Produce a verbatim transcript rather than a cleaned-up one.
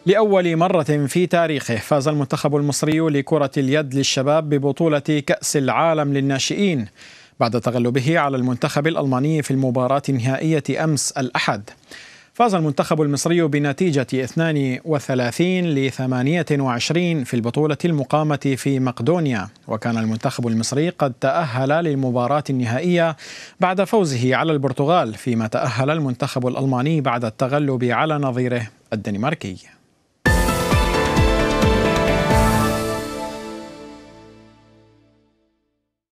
لأول مرة في تاريخه فاز المنتخب المصري لكرة اليد للشباب ببطولة كأس العالم للناشئين بعد تغلبه على المنتخب الألماني في المباراة النهائية أمس الأحد. فاز المنتخب المصري بنتيجة اثنين وثلاثين لثمانية وعشرين في البطولة المقامة في مقدونيا، وكان المنتخب المصري قد تأهل للمباراة النهائية بعد فوزه على البرتغال، فيما تأهل المنتخب الألماني بعد التغلب على نظيره الدنماركي.